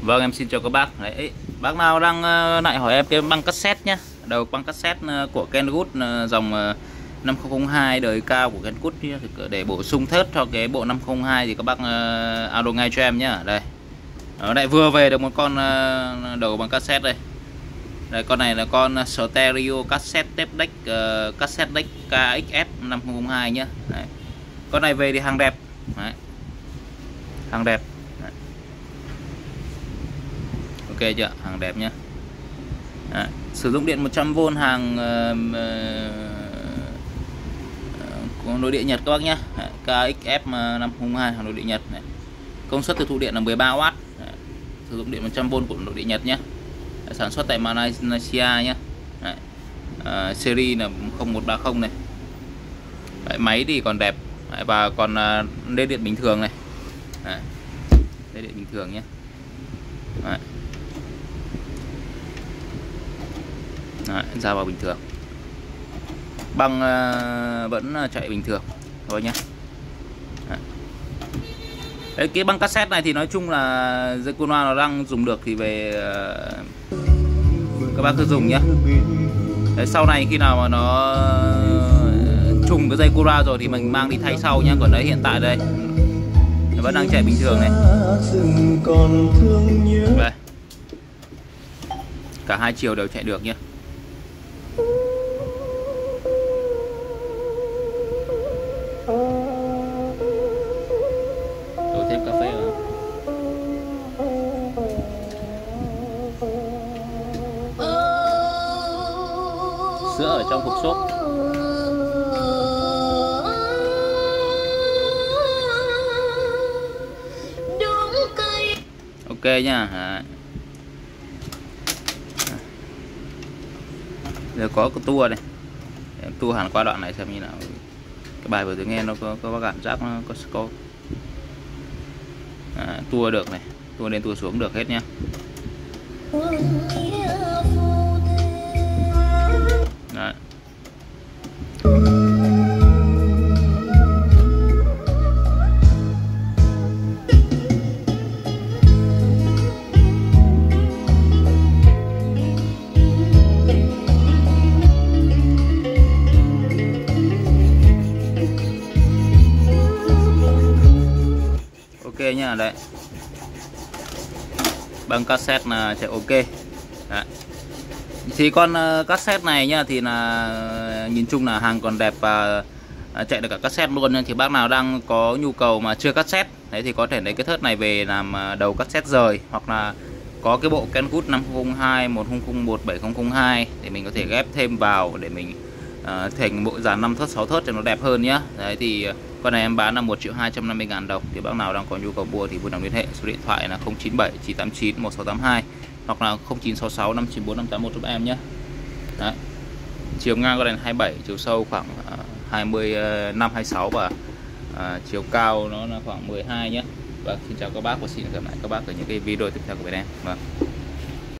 Vâng, em xin chào các bác. Đấy, bác nào đang lại hỏi em cái băng cassette nhá. Đầu băng cassette của Kenwood dòng 5002 đời cao của Kenwood nhá. Để bổ sung thớt cho cái bộ 502 thì các bác alo ngay cho em nhá. Đây. Nó lại vừa về được một con đầu băng cassette đây. Đây, con này là con stereo cassette tape deck cassette deck KXF 5002 nhá. Đấy. Con này về thì hàng đẹp. Đấy. Hàng đẹp. Đấy. Ok chưa? Hàng đẹp nhá. Đấy. Sử dụng điện 100V hàng nội địa Nhật các bác nhá. Đấy. KXF 502 hàng nội địa Nhật. Đấy. Công suất tiêu thụ điện là 13W. Đấy. Sử dụng điện 100V của nội địa Nhật nhé. Sản xuất tại Malaysia nhé. Đấy. Series là 0130 này. Đấy, máy thì còn đẹp. Đấy, và còn dây điện bình thường này. Đấy. Dây điện bình thường nhé. Đấy. Đấy, ra vào bình thường. Băng vẫn chạy bình thường thôi nhé. Đấy, cái băng cassette này thì nói chung là dây Kunwa nó đang dùng được thì về các bác cứ dùng nhé. Đấy, sau này khi nào mà nó trùng cái dây Kunwa rồi thì mình mang đi thay sau nhé. Còn đấy hiện tại đây nó vẫn đang chạy bình thường này. Đây. Cả hai chiều đều chạy được nhé. Đổ thêm cà phê vào. Sữa ở trong hộp xốp. Ok nha. Giờ có cái tua này. Em tua hẳn qua đoạn này xem như nào. Cái bài vừa rồi nghe nó có cảm giác nó có tua được này, tua lên tua xuống được hết nhá. Đấy. Ok nha, đấy. Băng cassette là chạy ok. Đấy. Thì con cassette này nhá thì là nhìn chung là hàng còn đẹp và chạy được cả cassette luôn nha. Thì bác nào đang có nhu cầu mà chưa cassette đấy thì có thể lấy cái thớt này về làm đầu cassette rời, hoặc là có cái bộ Kenwood 502, 1001, 7002 để mình có thể ghép thêm vào để mình thành bộ dàn 5 thớt 6 thớt cho nó đẹp hơn nhá. Đấy thì con này em bán là 1.250.000 đồng. Thì bác nào đang có nhu cầu mua thì vui lòng liên hệ. Số điện thoại là 097 989 1682 hoặc là 0966 594 581 giúp em nhé. Đấy. Chiều ngang con này là 27, chiều sâu khoảng 25 26 và chiều cao nó là khoảng 12 nhé. Vâng, xin chào các bác và xin gặp lại các bác ở những cái video tiếp theo của bên em. Vâng.